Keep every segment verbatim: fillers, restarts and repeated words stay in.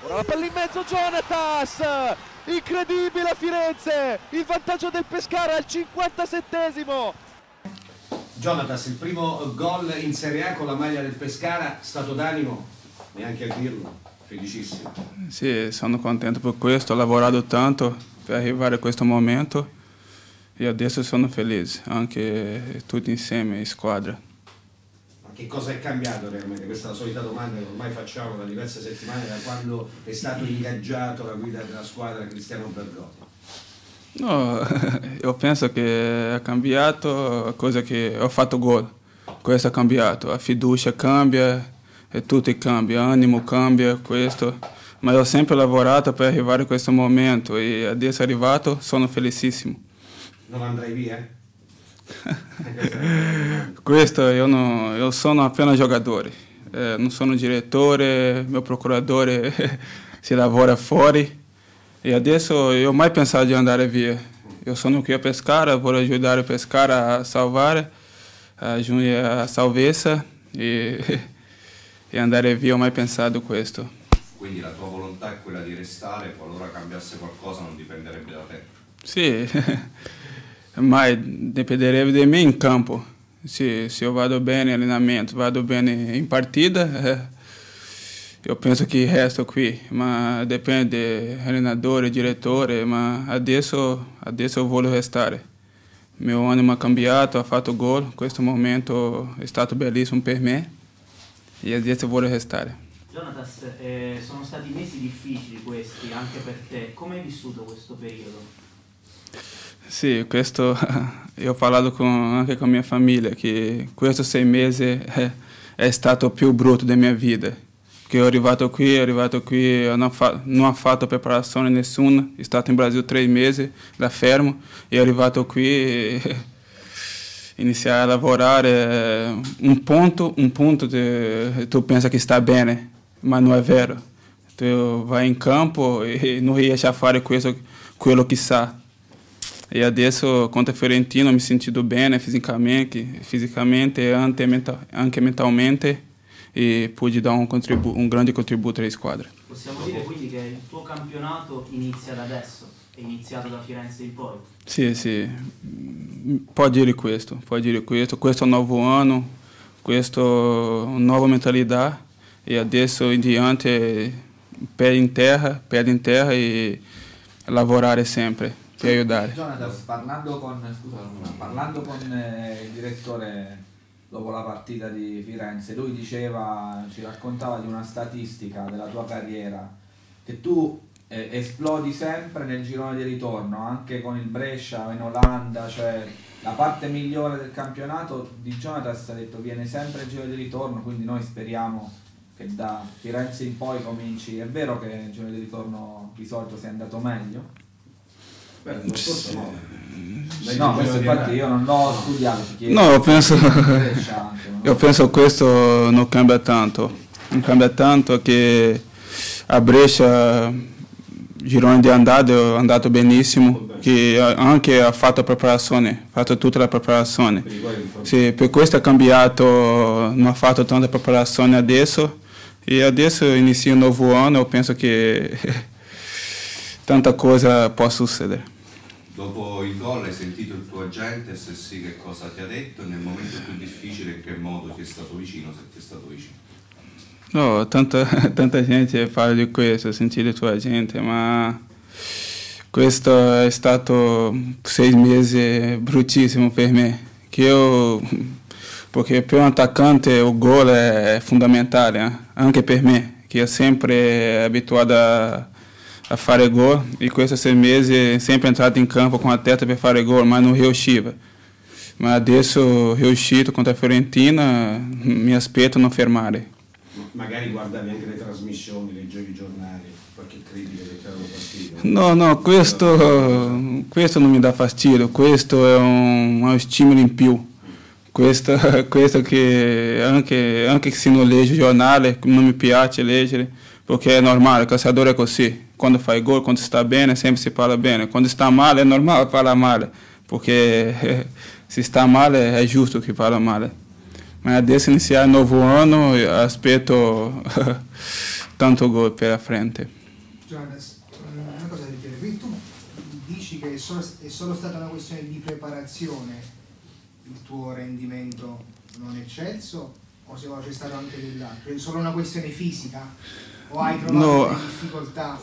Ora la palla in mezzo, Jonatas, incredibile a Firenze, il vantaggio del Pescara al cinquantasettesimo. Jonatas, il primo gol in Serie A con la maglia del Pescara, stato d'animo, neanche a dirlo, felicissimo. Sì, sono contento per questo, ho lavorato tanto per arrivare a questo momento e adesso sono felice, anche tutti insieme, in squadra. Ma che cosa è cambiato realmente? Questa è la solita domanda che ormai facciamo da diverse settimane, da quando è stato ingaggiato la guida della squadra Cristiano Bergotti. No, io penso che è cambiato, cosa che ho fatto gol, questo è cambiato, la fiducia cambia e tutto cambia, l'animo cambia, questo. Ma io ho sempre lavorato per arrivare a questo momento e adesso è arrivato, sono felicissimo. Non andrai via? Questo io, non, io sono appena giocatore, eh, non sono direttore, mio procuratore si lavora fuori e adesso io ho mai pensato di andare via. Io sono qui a Pescara, voglio aiutare a Pescara a salvare, a giungere a salvezza e, e andare via, ho mai pensato questo. Quindi la tua volontà è quella di restare, qualora cambiasse qualcosa non dipenderebbe da te? Sì, ma dipenderebbe di me in campo. Sì, se io vado bene in allenamento, vado bene in partita, eh, io penso che resto qui, ma dipende dall'allenatore, direttore, ma adesso, adesso io voglio restare. Il mio animo ha cambiato, ha fatto gol, questo momento è stato bellissimo per me e adesso voglio restare. Jonatas, eh, sono stati mesi difficili questi anche per te, come hai vissuto questo periodo? Sì, questo io ho parlato con, anche con mia famiglia che questo sei mesi è, è stato più brutto della mia vita. Che ho arrivato qui, ho arrivato qui, non, fa, non ho fatto preparazione nessuna, sono stato in Brasile tre mesi, da fermo, e ho arrivato qui e iniziare a lavorare un punto, un punto de, tu pensa che sta bene, ma non è vero. Tu vai in campo e non riesci a fare questo, quello che sa. E adesso contro il Fiorentino mi sento bene fisicamente, fisicamente e anche, mental, anche mentalmente e pude dare un, contribu un grande contributo alle squadre. Possiamo dire quindi che il tuo campionato inizia da adesso, è iniziato da Firenze in poi? Sì, sì, può dire questo, può dire questo, questo è un nuovo anno, questo è una nuova mentalità e adesso in diante pé in terra, pé in terra e lavorare sempre. Per aiutare. Jonatas, parlando con, scusa, parlando con eh, il direttore dopo la partita di Firenze, lui diceva, ci raccontava di una statistica della tua carriera, che tu eh, esplodi sempre nel girone di ritorno, anche con il Brescia, in Olanda, cioè la parte migliore del campionato di Jonatas ha detto viene sempre il girone di ritorno, quindi noi speriamo che da Firenze in poi cominci. È vero che il girone di ritorno di solito sia andato meglio? Beh, non so, no. No, questo infatti io non l'ho studiato. No, io penso, io penso questo non cambia tanto. Non cambia tanto che a Brescia il girone di andata è andato benissimo, che anche ha fatto preparazione, ha fatto tutta la preparazione. Sì, per questo è cambiato, non ha fatto tanta preparazione adesso e adesso inizia un nuovo anno, io penso che tanta cosa può succedere. Dopo il gol hai sentito il tuo agente, se sì che cosa ti ha detto e nel momento più difficile in che modo ti è stato vicino, se ti è stato vicino? No, tanta, tanta gente parla di questo, sentire il tuo agente, ma questo è stato sei mesi bruttissimo per me, che io, perché per un attaccante il gol è fondamentale, eh? Anche per me, che io sempre abituato a a fare gol e questi sei mesi sempre entrato in campo con a testa per fare gol, ma non riusciva. Ma adesso riuscito contro la Fiorentina, mi aspetto non fermare. Magari guardavi anche le trasmissioni, leggevi i giornali, qualche critica che ti aveva fastidio? No, no, questo, questo non mi dà fastidio, questo è un, uno stimolo in più. Questo, questo che anche, anche se non leggo il giornale, non mi piace leggere, perché è normale, il calciatore è così. Quando fai gol, quando sta bene, sempre si parla bene. Quando sta male, è normale parlare male, perché eh, se sta male è giusto che parla male. Ma adesso iniziare il nuovo anno, aspetto tanto gol per la frente. Jonas, una cosa da dire, quindi tu dici che è solo, è solo stata una questione di preparazione il tuo rendimento non eccelso, o se c'è stato anche dell'altro? È solo una questione fisica? O hai trovato No. delle difficoltà?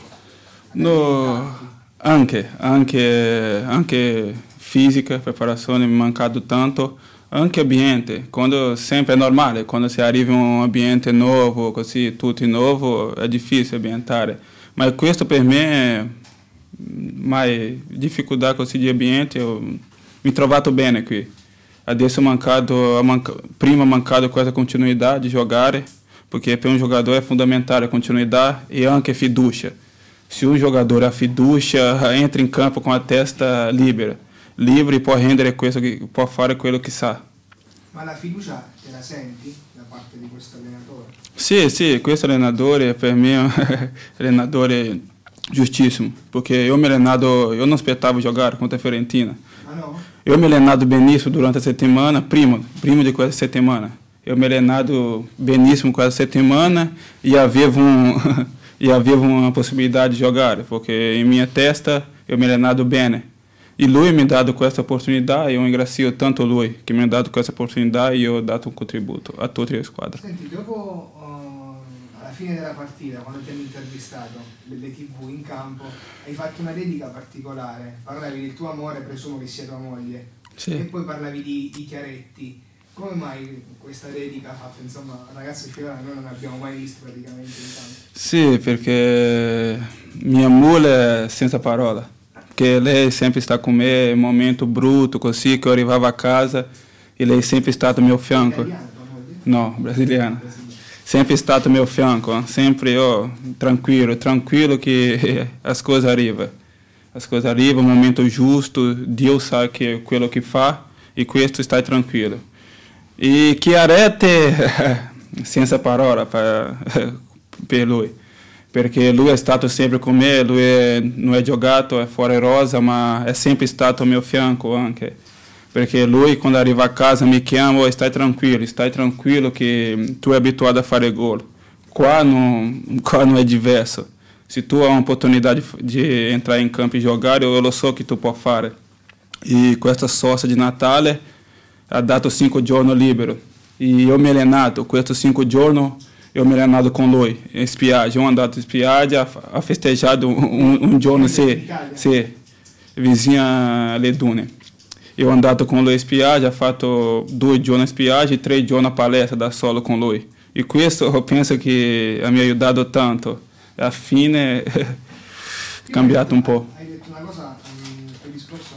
No, anche, anche, anche fisica, preparazione, mi è mancato tanto, anche ambiente, quando sempre è normale, quando si arriva in un ambiente nuovo, così, tutto nuovo, è difficile ambientare, ma questo per me, mai difficoltà così di ambiente, io mi ho trovato bene qui. Adesso ho mancato, manca, prima ho mancato questa continuità di giocare, perché per un giocatore è fondamentale a continuità e anche fiducia. Se un giocatore ha fiducia, entra in campo con la testa libera, livre, può rendere questo, può fare quello che sa. Ma la fiducia te la senti da parte di questo allenatore? Sì, sì, questo allenatore per me è un allenatore giustissimo, perché io mi allenato, io non aspettavo giocare contro a Fiorentina. Ma no? Io mi ho allenato benissimo durante la settimana, prima, prima di questa settimana. Io mi ho allenato benissimo questa settimana e avevo, un, e avevo una possibilità di giocare, perché in mia testa io mi ho allenato bene. E lui mi ha dato questa opportunità e io ringrazio tanto lui che mi ha dato questa opportunità e io ho dato un contributo a tutta la squadra. Senti, dopo, uh, alla fine della partita, quando ti hanno intervistato, le tivù in campo, hai fatto una dedica particolare, parlavi del tuo amore, presumo che sia tua moglie, Sì. e poi parlavi di, di Chiaretti. Come mai questa dedica fatta, insomma, un ragazzo fiorano noi non abbiamo mai visto praticamente in campo? Sì, perché mia moglie è senza parola, che lei sempre sta con me in un momento brutto, così che io arrivavo a casa e lei è sempre stata al mio fianco. Italiana tua moglie? No, brasiliana. Sempre stato al mio fianco, sempre io tranquillo, tranquillo che as coisas arrivano. As coisas arrivano, il momento giusto, Dio sa che quello che fa e questo stai tranquillo. E Chiaretti, senza parola per, per lui, perché lui è stato sempre con me, lui è, non è giocato, è fuori rosa, ma è sempre stato al mio fianco anche. Perché lui quando arriva a casa mi chiama, stai tranquillo, stai tranquillo che tu è abituato a fare gol. Qua non, qua non è diverso. Se tu hai un'opportunità di, di entrare in campo e giocare, io lo so che tu puoi fare. E questa sosta di Natale ha dato cinque giorni libero. E io mi ho allenato, questi cinque giorni io mi ho allenato con lui, in spiaggia. Io ho andato in spiaggia, ho festeggiato un, un, un giorno, sì, sì, vicino alle dune. Io ho andato con lui in spiaggia, ho fatto due giorni in spiaggia e tre giorni a palestra da solo con lui. E questo io penso che mi ha aiutato tanto. Alla fine è cambiato un po'. Hai detto una cosa, um, quel discorso,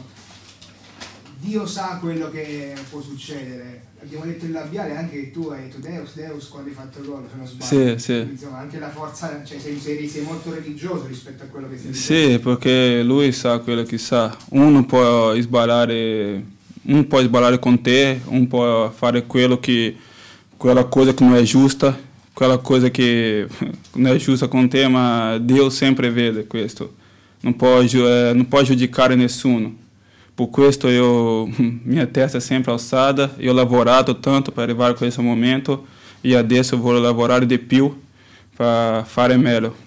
Dio sa quello che può succedere. Abbiamo detto il labiale anche che tu hai detto Deus, Deus quando hai fatto il gol, se non sbaglio. Sì, sì. Quindi, insomma, anche la forza, cioè sei, sei, sei molto religioso rispetto a quello che stai Sì, dicendo. perché lui sa quello che sa. Uno può sbagliare, uno può sbagliare con te, uno può fare quello che, quella cosa che non è giusta, quella cosa che non è giusta con te, ma Dio sempre vede questo. Non può, eh, non può giudicare nessuno. Per questo io, mia testa è sempre alzata, io ho lavorato tanto per arrivare a questo momento e adesso voglio lavorare di più per fare meglio.